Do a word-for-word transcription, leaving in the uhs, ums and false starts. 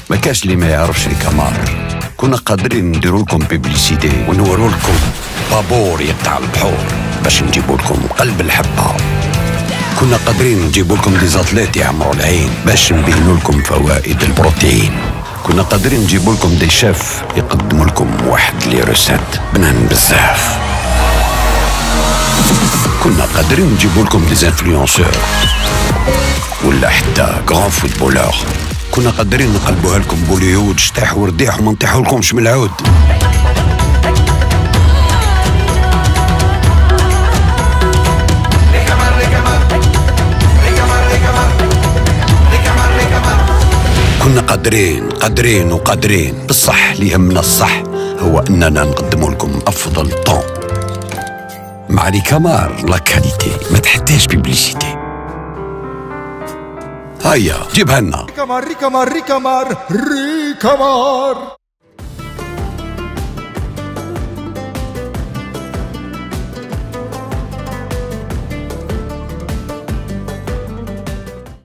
ما كاش اللي ما يعرفش ريكامار. كنا قادرين نديروا لكم بيبليسيتي ونوروا لكم بابور يقطع البحور باش نجيبوا لكم قلب الحبه. كنا قادرين نجيبوا لكم دي زاتليت يعمروا العين باش نبينوا لكم فوائد البروتين. كنا قادرين نجيبوا لكم دي شيف يقدموا لكم واحد لي روسيت بنان بزاف. كنا قادرين نجيبوا لكم دي انفلونسور ولا حتى غران فوتبولور. كنا قادرين نقلبوها لكم بوليود شطيح ورديح وما نطيحوا لكمش من العود. كنا قادرين قادرين وقادرين بصح اللي يهمنا الصح هو اننا نقدموا لكم افضل طون. مع ريكامار لا كاليتي ما تحتاج بيبليسيتي. هيا جيبها لنا. ريكامار ريكامار ريكامار ريكامار.